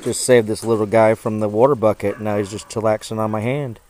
Just saved this little guy from the water bucket. Now he's just chillaxing on my hand.